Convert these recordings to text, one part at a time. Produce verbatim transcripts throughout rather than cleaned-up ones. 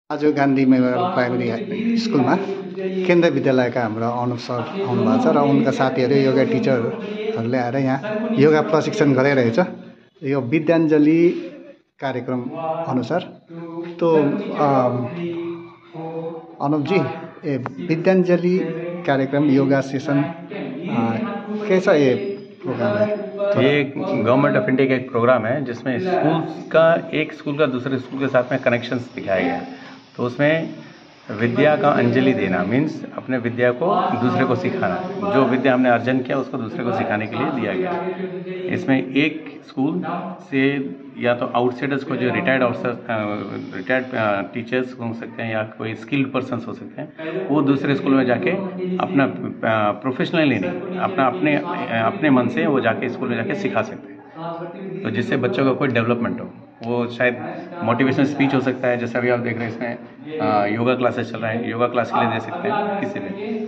आज Gandhi memorial primary स्कुलमा केन्द्रीय विद्यालयका हाम्रो अनुप सर आउनुभएको छ र उनका साथीहरू योगा टिचरहरूले आएर यहाँ योगा प्रशिक्षण गराइरहेछ। यो विद्याञ्जली कार्यक्रम अनुसार तो अनुप जी ए विद्याञ्जली कार्यक्रम योगा सेशन कैसा ये प्रोग्राम है? ये गवर्नमेंट ऑफ इंडिया का एक प्रोग्राम है जिसमें स्कूल का एक स्कूल का दूसरे स्कूल के साथ में कनेक्शंस दिखाया गया है। तो उसमें विद्या का अंजलि देना मीन्स अपने विद्या को दूसरे को सिखाना, जो विद्या हमने अर्जन किया उसको दूसरे को सिखाने के लिए दिया गया। इसमें एक स्कूल से या तो आउटसाइडर्स को, जो रिटायर्ड रिटायर्ड टीचर्स हो सकते हैं या कोई स्किल्ड पर्सन्स हो सकते हैं, वो दूसरे स्कूल में जाके अपना प्रोफेशनली नहीं अपना अपने अपने मन से वो जाके स्कूल में जाके सिखा सकते हैं, तो जिससे बच्चों का कोई डेवलपमेंट हो। वो शायद मोटिवेशनल स्पीच हो सकता है, जैसे अभी आप देख रहे हैं इसमें आ, योगा क्लासेस चल रहे हैं, योगा क्लास के लिए दे सकते हैं किसी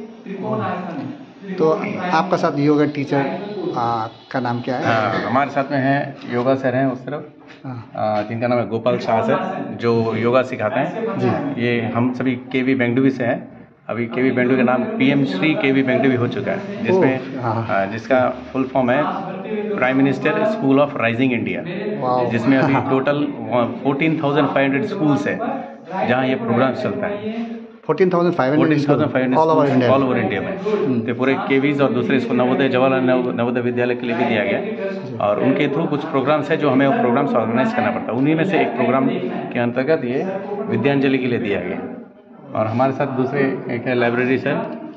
भी। तो आपका साथ योगा टीचर आ, का नाम क्या है? आ, हमारे साथ में है योगा सर हैं उस तरफ, आ, जिनका नाम है गोपाल शाह सर, जो योगा सिखाते हैं जी। ये हम सभी के वी बेंगडुवी से हैं। अभी के वी बेंगडुवी का नाम पीएम श्री के वी बेंगडुवी हो चुका है, जिसमें जिसका फुल फॉर्म है prime minister school of rising India, जिसमें अभी total fourteen thousand five hundred schools है जहाँ ये प्रोग्राम चलता है। Fourteen thousand five hundred all over India में, तो पूरे केवीज और दूसरे स्कूल नवोदय जवाहरलाल नवोदय विद्यालय के लिए भी दिया गया, और उनके थ्रू कुछ प्रोग्राम्स है जो हमें वो प्रोग्राम्स ऑर्गेनाइज करना पड़ता है। उन्हीं में से एक प्रोग्राम के अंतर्गत ये विद्यांजलि के लिए दिया गया। और हमारे साथ दूसरे एक है लाइब्रेरी सर,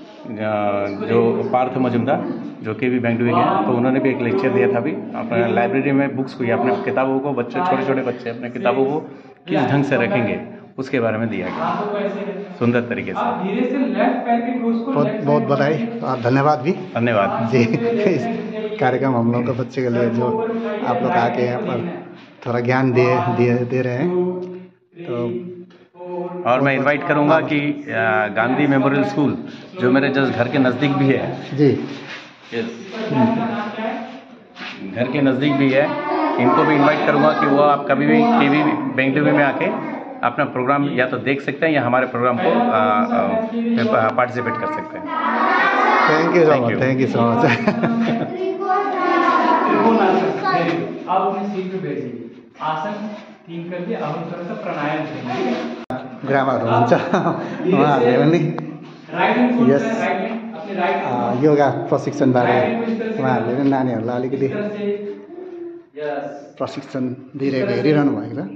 जो पार्थ मजुमदार, जो के वी बेंगडुवी के हैं, तो उन्होंने भी एक लेक्चर दिया था अभी अपने लाइब्रेरी में बुक्स को या अपने किताबों को, बच्चे छोटे छोटे बच्चे अपने किताबों को किस ढंग से रखेंगे उसके बारे में दिया गया सुंदर तरीके से। बहुत बहुत बधाई और धन्यवाद भी। धन्यवाद जी। इस कार्यक्रम हम लोग के बच्चे के लिए जो आप लोग आके यहाँ पर थोड़ा ज्ञान दे दे दे रहे हैं, तो और मैं इनवाइट करूंगा कि गांधी मेमोरियल स्कूल जो मेरे जस्ट घर के नज़दीक भी है जी, घर के नज़दीक भी है, इनको भी इनवाइट करूंगा कि वो आप कभी भी के वी बेंगडुवी में आके अपना प्रोग्राम या तो देख सकते हैं या हमारे प्रोग्राम को पार्टिसिपेट कर सकते हैं। Thank you so much, thank you so much. आसन ठीक करके अब थोड़ा सा प्राणायाम करेंगे। ग्रामर हुन्छ उहाँहरूले पनि यस योगा प्रशिक्षणबारे उहाँहरूले पनि नानीहरूलाई अलिकति प्रशिक्षण दिइरहेको हेरिरहनु भएको छ।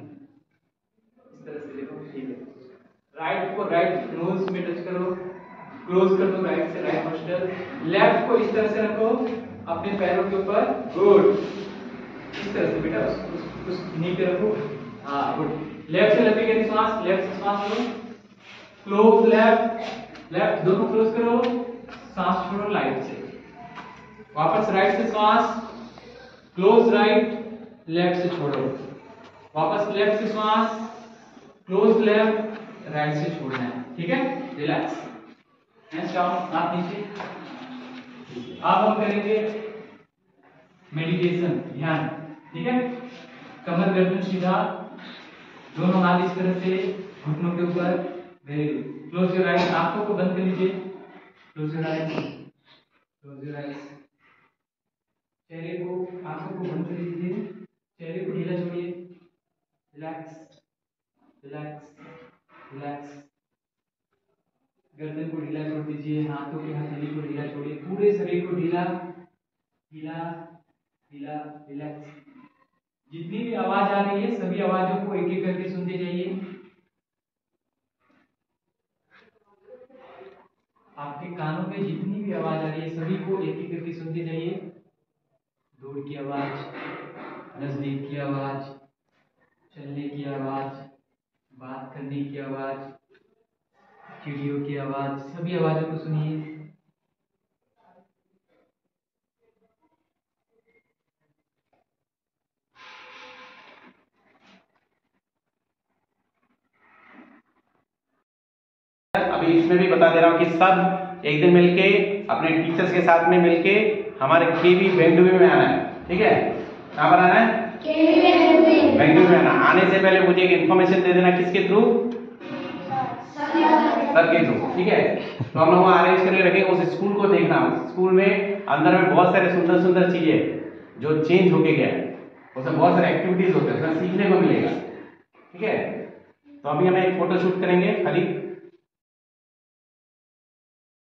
राइट को राइट नोज में टच करो, क्लोज कर दो राइट से राइट मस्टल, लेफ्ट को इस तरह से रखो अपने पैरों के ऊपर, गुड, इस तरह से बेटा उस नी पे रखो, हाँ गुड। लेफ्ट से लंबी गहरी सांस, लेफ्ट से सांस लो, क्लोज लेफ्ट, लेफ्ट दोनों क्लोज करो, सांस छोड़ो लाइट से, वापस राइट से सांस, क्लोज राइट, लेफ्ट से छोड़ो, वापस लेफ्ट से सांस, क्लोज लेफ्ट, राइट से छोड़ना है, ठीक है। रिलैक्स, हैंड्स डाउन, हाथ नीचे। अब हम करेंगे मेडिटेशन, ध्यान, ठीक है। कमर गर्दन सीधा, दोनों हाथ इस तरह से घुटनों के ऊपर, very good. Close your eyes, आंखों को बंद कर लीजिए, close your eyes, close your eyes. चेहरे को, आंखों को बंद कर लीजिए, चेहरे को ढीला छोड़िए, रिलैक्स, रिलैक्स, रिलैक्स। गर्दन को ढीला छोड़ दीजिए, हाथों की हथेली को ढीला छोड़िए, पूरे शरीर को ढीला, ढीला, ढीला, रिलैक्स। जितनी भी आवाज आ रही है सभी आवाजों को एक एक करके सुनते जाइए। आपके कानों में जितनी भी आवाज आ रही है सभी को एक एक करके सुनते जाइए। दूर की आवाज, नजदीक की आवाज, चलने की आवाज, बात करने की आवाज, चिड़ियों की आवाज, सभी आवाजों को सुनिए। अभी इसमें भी बता दे रहा हूँ कि सब एक दिन मिलके अपने टीचर्स के साथ में मिलके हमारे के वी बेंगडुवी में आना है, ठीक है। कहाँ पर आना है? बेंगडुवी में आना। आने से पहले मुझे एक इन्फॉर्मेशन दे देना, किसके थ्रू? सर के थ्रू, ठीक है। तो हम लोग वहाँ अरेंज करके रखेंगे, उस स्कूल को देखना। स्कूल में अंदर में बहुत सारे सुंदर सुंदर चीजें जो चेंज होके गया है, उसमें बहुत सारे एक्टिविटीज होते हैं, उसमें सीखने को मिलेगा, ठीक है। तो अभी हम एक फोटो शूट करेंगे खाली।